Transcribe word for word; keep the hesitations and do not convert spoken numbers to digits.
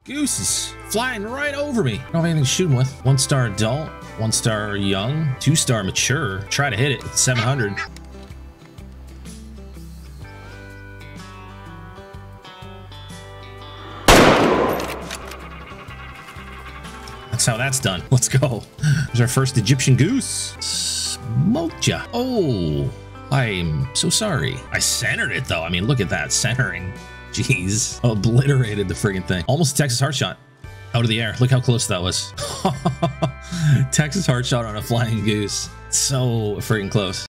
Goose is flying right over me. I don't have anything to shoot him with. One star adult, one star young, two star mature. Try to hit it at seven hundred. That's how that's done. Let's go. There's our first Egyptian goose. Smoked ya. Oh, I'm so sorry. I centered it though. I mean, look at that centering. Jeez, obliterated the friggin' thing. Almost a Texas heart shot out of the air. Look how close that was. Texas heart shot on a flying goose. So friggin' close.